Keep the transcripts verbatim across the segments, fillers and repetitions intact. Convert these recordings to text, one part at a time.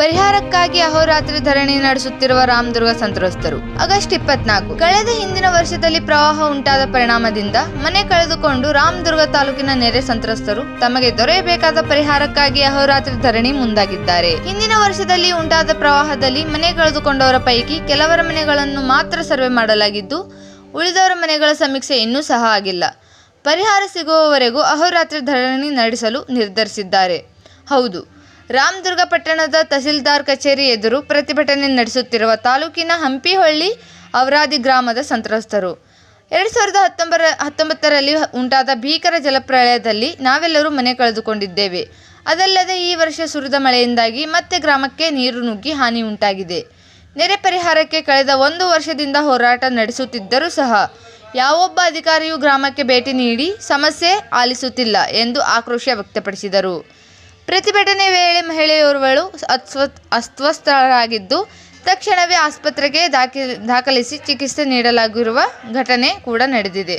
ಪರಿಹಾರಕ್ಕಾಗಿ ಅಹೋರಾತ್ರಿ ಧರಣಿ ನಡೆಸುತ್ತಿರುವ ರಾಮದುರ್ಗ ಸಂತ್ರಸ್ತರು. ಆಗಸ್ಟ್ ಇಪ್ಪತ್ನಾಲ್ಕು ಕಳೆದ ಹಿಂದಿನ ವರ್ಷದಲ್ಲಿ ಪ್ರವಾಹ ಉಂಟಾದ ಪರಿಣಾಮದಿಂದ ಮನೆ ಕಳೆದುಕೊಂಡು ರಾಮದುರ್ಗ ತಾಲೂಕಿನ ನೆರೆ ಸಂತ್ರಸ್ತರು ತಮಗೆ ದೊರೆಯಬೇಕಾದ ಪರಿಹಾರಕ್ಕಾಗಿ ಅಹೋರಾತ್ರಿ ಧರಣಿ ಮುಂದಾಗಿದ್ದಾರೆ. ಹಿಂದಿನ ವರ್ಷದಲ್ಲಿ ಉಂಟಾದ ಪ್ರವಾಹದಲ್ಲಿ ಮನೆ ಕಳೆದುಕೊಂಡವರ ಪೈಕಿ ಕೆಲವರ ಮನೆಗಳನ್ನು ಮಾತ್ರ ಸರ್ವೆ ಮಾಡಲಾಗಿದ್ದು, ಉಳಿದವರ ಮನೆಗಳ ಸಮೀಕ್ಷೆ ಇನ್ನೂ ಸಹ ಆಗಿಲ್ಲ. ಪರಿಹಾರ ಸಿಗುವವರೆಗೂ ಅಹೋರಾತ್ರಿ ಧರಣಿ ನಡೆಸಲು ನಿರ್ಧರಿಸಿದ್ದಾರೆ. ಹೌದು, ರಾಮದುರ್ಗ ಪಟ್ಟಣದ ತಹಸೀಲ್ದಾರ್ ಕಚೇರಿ ಎದುರು ಪ್ರತಿಭಟನೆ ನಡೆಸುತ್ತಿರುವ ತಾಲೂಕಿನ ಹಂಪಿಹೊಳ್ಳಿ ಅವರಾದಿ ಗ್ರಾಮದ ಸಂತ್ರಸ್ತರು. ಎರಡು ಸಾವಿರದ ಹತ್ತೊಂಬರ ಹತ್ತೊಂಬತ್ತರಲ್ಲಿ ಉಂಟಾದ ಭೀಕರ ಜಲಪ್ರಳಯದಲ್ಲಿ ನಾವೆಲ್ಲರೂ ಮನೆ ಕಳೆದುಕೊಂಡಿದ್ದೇವೆ. ಅದಲ್ಲದೆ ಈ ವರ್ಷ ಸುರಿದ ಮಳೆಯಿಂದಾಗಿ ಮತ್ತೆ ಗ್ರಾಮಕ್ಕೆ ನೀರು ನುಗ್ಗಿ ಹಾನಿ ಉಂಟಾಗಿದೆ. ನೆರೆ ಪರಿಹಾರಕ್ಕೆ ಕಳೆದ ಒಂದು ವರ್ಷದಿಂದ ಹೋರಾಟ ನಡೆಸುತ್ತಿದ್ದರೂ ಸಹ ಯಾವೊಬ್ಬ ಅಧಿಕಾರಿಯೂ ಗ್ರಾಮಕ್ಕೆ ಭೇಟಿ ನೀಡಿ ಸಮಸ್ಯೆ ಆಲಿಸುತ್ತಿಲ್ಲ ಎಂದು ಆಕ್ರೋಶ ವ್ಯಕ್ತಪಡಿಸಿದರು. ಪ್ರತಿಭಟನೆ ವೇಳೆ ಮಹಿಳೆಯೋರ್ವಳು ಅಸ್ವ ಅಸ್ವಸ್ಥರಾಗಿದ್ದು ತಕ್ಷಣವೇ ಆಸ್ಪತ್ರೆಗೆ ದಾಖಿ ದಾಖಲಿಸಿ ಚಿಕಿತ್ಸೆ ನೀಡಲಾಗಿರುವ ಘಟನೆ ಕೂಡ ನಡೆದಿದೆ.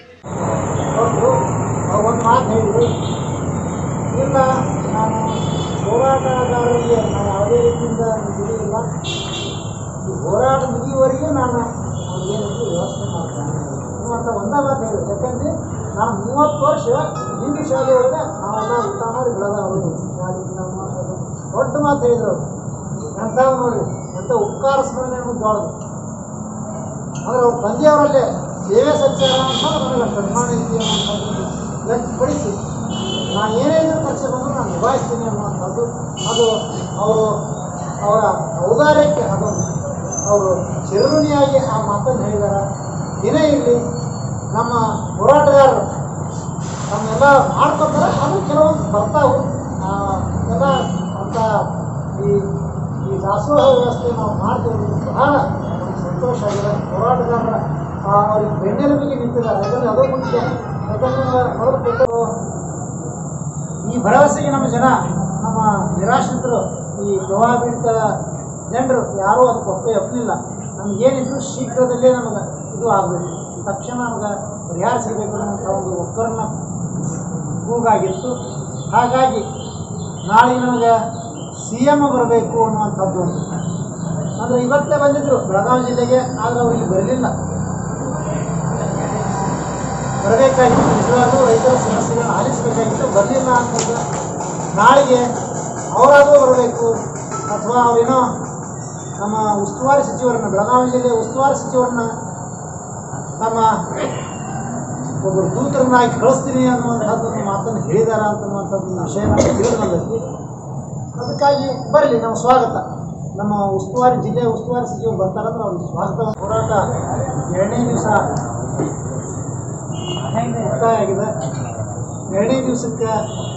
ಹೋರಾಟ ಮುಗಿಯುವವರೆಗೂ ನಾನು ಅವ್ರಿಗೇನಿದ್ರು ವ್ಯವಸ್ಥೆ ಮಾಡ್ತೇನೆ ಅಂತ ಒಂದೇ ಮಾತು ಹೇಳಿದ್ರು. ಯಾಕಂದರೆ ನಾನು ಮೂವತ್ತು ವರ್ಷ ಹಿಂದೂ ಶಾಲೆ ಒಳಗೆ ನಾವೆಲ್ಲ ಊಟ ಮಾಡಿ ಬೆಳೆದ ಅವರು ಶಾಲೆ ದೊಡ್ಡ ಮಾತು ಹೇಳಿದ್ರು. ಎಂಥ ನೋಡಿ ಎಂಥ ಉಪಕಾರ ಸ್ಮರಣೆ ಅನ್ನೋದು ದೊಡ್ಡದು. ಆದರೆ ಅವ್ರು ತಂದೆಯವರಲ್ಲೇ ಸೇವೆ ಸತ್ಯಾರ ಅಂತ ನನಗೆ ಸನ್ಮಾನ ಇದೆ ಅನ್ನುವಂಥದ್ದು ವ್ಯಕ್ತಪಡಿಸಿ ನಾನು ಏನೇನು ಕಷ್ಟ ಬಂದರೂ ನಾನು ನಿಭಾಯಿಸ್ತೀನಿ ಅನ್ನುವಂಥದ್ದು ಅದು ಅವರು ಅವರ ಔದಾರ್ಯಕ್ಕೆ ಅದೊಂದು ಅವರು ಚಿರಋಣಿಯಾಗಿ ಆ ಮಾತನ್ನು ಹೇಳಿದ್ದಾರೆ. ದಿನ ಇರಲಿ ನಮ್ಮ ಹೋರಾಟಗಾರರು ನಮ್ಮೆಲ್ಲ ಮಾಡ್ಕೊತಾರೆ. ಅದು ಕೆಲವೊಂದು ಬರ್ತಾವೆ ಎಲ್ಲ ಅಂತ ಈ ಈ ದಾಸೋಹ ವ್ಯವಸ್ಥೆ ನಾವು ಮಾಡ್ತೀವಿ. ಬಹಳ ನಮ್ಗೆ ಸಂತೋಷ ಆಗಿದೆ. ಹೋರಾಟಗಾರರ ಅವ್ರಿಗೆ ಬೆನ್ನೆಲುಬಿಗೆ ನಿಂತಿದ್ದಾರೆ. ಯಾಕಂದರೆ ಅದು ಮುಖ್ಯ. ಯಾಕಂದರೆ ಮೊದಲು ಈ ಭರವಸೆಗೆ ನಮ್ಮ ಜನ ನಮ್ಮ ನಿರಾಶ್ರಿತರು ಈ ಪ್ರವಾಹ ಪೀಡಿತ ಜನರು ಯಾರೂ ಅದಕ್ಕೆ ಒಪ್ಪೇ ಒಪ್ಪಲಿಲ್ಲ. ನಮಗೇನಿದ್ರು ಶೀಘ್ರದಲ್ಲೇ ನಮಗೆ ಇದು ಆಗಬೇಕು, ತಕ್ಷಣ ನಮಗೆ ಪರಿಹಾರ ಸಿಗಬೇಕು ಅನ್ನೋಂಥ ಒಂದು ಒಕ್ಕರನ್ನ ಕೂಗಾಗಿತ್ತು. ಹಾಗಾಗಿ ನಾಳೆ ನನಗೆ ಸಿ ಎಮ್ ಬರಬೇಕು ಅನ್ನುವಂಥದ್ದು ಒಂದು ಅಂದರೆ ಇವತ್ತೇ ಬಂದಿದ್ದರು ಬೆಳಗಾವಿ ಜಿಲ್ಲೆಗೆ. ಆದರೆ ಅವರಿಗೆ ಬರಲಿಲ್ಲ. ಬರಬೇಕಾಗಿತ್ತು, ನಿಜವಾಗೂ ರೈತರ ಸಮಸ್ಯೆಗಳನ್ನು ಆಲಿಸಬೇಕಾಗಿತ್ತು, ಬರಲಿಲ್ಲ ಅಂತಂದ್ರೆ ನಾಳೆಗೆ ಅವರಾದರೂ ಬರಬೇಕು ಅಥವಾ ಅವರೇನೋ ನಮ್ಮ ಉಸ್ತುವಾರಿ ಸಚಿವರನ್ನ ಬೆಳಗಾವಿ ಜಿಲ್ಲೆಯ ಉಸ್ತುವಾರಿ ಸಚಿವರನ್ನ ನಮ್ಮ ಒಬ್ಬರು ದೂತರನ್ನಾಗಿ ಕಳಿಸ್ತೀನಿ ಅನ್ನುವಂಥದ್ದನ್ನು ಮಾತನ್ನು ಹೇಳಿದಾರ ಅಂತನ್ನುವಂಥದ್ದು ವಿಷಯ ನಮಗೆ ತಿಳಿದು ಬಂದೈತಿ. ಅದಕ್ಕಾಗಿ ಬರಲಿ, ನಮ್ಮ ಸ್ವಾಗತ. ನಮ್ಮ ಉಸ್ತುವಾರಿ ಜಿಲ್ಲೆಯ ಉಸ್ತುವಾರಿ ಸಚಿವರು ಬರ್ತಾರಂದ್ರೆ ಅವ್ರಿಗೆ ಸ್ವಾಗತ. ಹೋರಾಟ ಎರಡನೇ ದಿವಸ ಮುಕ್ತಾಯ ಆಗಿದೆ. ಎರಡನೇ ದಿವಸಕ್ಕೆ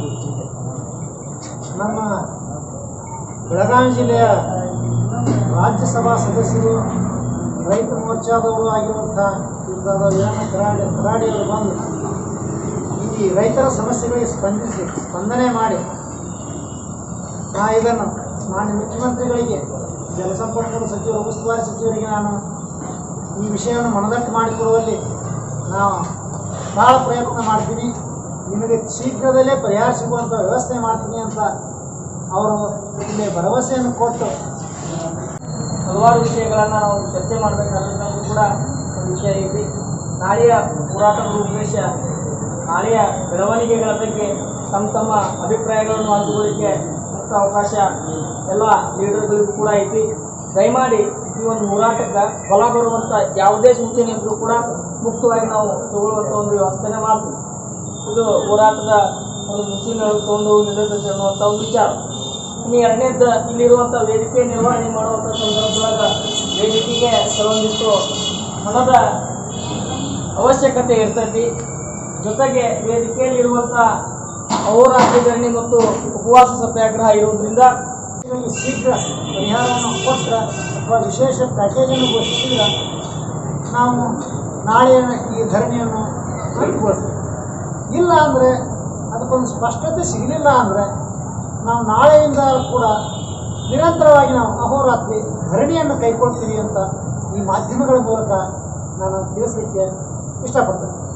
ನಮ್ಮ ಬೆಳಗಾವಿ ಜಿಲ್ಲೆಯ ರಾಜ್ಯಸಭಾ ಸದಸ್ಯರು, ರೈತ ಮೋರ್ಚಾದವರು ಆಗಿರುವಂಥ ವೀರಣ್ಣ ಕರಾಡಿ ಕರಾಡಿಯವರು ಬಂದು ಈ ರೈತರ ಸಮಸ್ಯೆಗಳಿಗೆ ಸ್ಪಂದಿಸಿ ಸ್ಪಂದನೆ ಮಾಡಿ ನಾ ಇದನ್ನು ಮಾನ್ಯ ಮುಖ್ಯಮಂತ್ರಿಗಳಿಗೆ, ಜಲಸಂಪನ್ಮೂಲ ಸಚಿವರು, ಉಸ್ತುವಾರಿ ಸಚಿವರಿಗೆ ನಾನು ಈ ವಿಷಯವನ್ನು ಮನದಟ್ಟು ಮಾಡಿಕೊಡುವಲ್ಲಿ ನಾವು ಭಾಳ ಪ್ರಯತ್ನ ಮಾಡ್ತೀನಿ, ನಿಮಗೆ ಶೀಘ್ರದಲ್ಲೇ ಪರಿಹಾರ ಸಿಗುವಂಥ ವ್ಯವಸ್ಥೆ ಮಾಡ್ತೀನಿ ಅಂತ ಅವರು ಇಲ್ಲಿ ಭರವಸೆಯನ್ನು ಕೊಟ್ಟು ಹಲವಾರು ವಿಷಯಗಳನ್ನು ನಾವು ಚರ್ಚೆ ಮಾಡಬೇಕಾದಂಥದ್ದು ಕೂಡ ಒಂದು ವಿಷಯ ಐತಿ. ನಾಳೆಯ ಹೋರಾಟದ ಉದ್ದೇಶ, ನಾಳೆಯ ಬೆಳವಣಿಗೆಗಳ ಬಗ್ಗೆ ತಮ್ಮ ತಮ್ಮ ಅಭಿಪ್ರಾಯಗಳನ್ನು ಹಂಚಿಕೊಳ್ಳಲಿಕ್ಕೆ ಮುಕ್ತ ಅವಕಾಶ ಎಲ್ಲ ಲೀಡರ್ಗಳಿಗೂ ಕೂಡ ಐತಿ. ದಯಮಾಡಿ ಈ ಒಂದು ಹೋರಾಟಕ್ಕೆ ಬಲ ಬರುವಂಥ ಯಾವುದೇ ಸೂಚನೆ ಇದ್ದರೂ ಕೂಡ ಮುಕ್ತವಾಗಿ ನಾವು ತಗೊಳ್ಳುವಂಥ ಒಂದು ವ್ಯವಸ್ಥೆನೇ ಮಾಡ್ತೀವಿ. ಇದು ಹೋರಾಟದ ಒಂದು ಮುಸ್ಲಿಮರು ತಗೊಂಡು ನಿರ್ದೇಶನ ಅನ್ನುವಂಥ ಒಂದು ವಿಚಾರ. ಇನ್ನು ಎರಡನೇದು, ಇಲ್ಲಿರುವಂಥ ವೇದಿಕೆ ನಿರ್ವಹಣೆ ಮಾಡುವಂಥ ಸಂದರ್ಭದೊಳಗೆ ವೇದಿಕೆಗೆ ಕೆಲವೊಂದಿಷ್ಟು ಹಣದ ಅವಶ್ಯಕತೆ ಇರ್ತೈತಿ. ಜೊತೆಗೆ ವೇದಿಕೆಯಲ್ಲಿರುವಂಥ ಅಹೋರಾತ್ರಿ ಧರಣಿ ಮತ್ತು ಉಪವಾಸ ಸತ್ಯಾಗ್ರಹ ಇರುವುದರಿಂದ ಶೀಘ್ರ ಪರಿಹಾರವನ್ನು ಕೊಟ್ಟರೆ ಅಥವಾ ವಿಶೇಷ ಪ್ಯಾಕೇಜನ್ನು ಘೋಷಿಸಿದ್ರೆ ನಾವು ನಾಳೆ ಈ ಧರಣಿಯನ್ನು ಕೈಗೊಳ್ತೀವಿ. ಇಲ್ಲ ಅಂದರೆ ಅದಕ್ಕೊಂದು ಸ್ಪಷ್ಟತೆ ಸಿಗಲಿಲ್ಲ ಅಂದರೆ ನಾವು ನಾಳೆಯಿಂದ ಕೂಡ ನಿರಂತರವಾಗಿ ನಾವು ಅಹೋರಾತ್ರಿ ಧರಣಿಯನ್ನು ಕೈಗೊಳ್ತೀವಿ ಅಂತ ಈ ಮಾಧ್ಯಮಗಳ ಮೂಲಕ ನಾನು ತಿಳಿಸಲಿಕ್ಕೆ ಇಷ್ಟಪಡ್ತೇನೆ.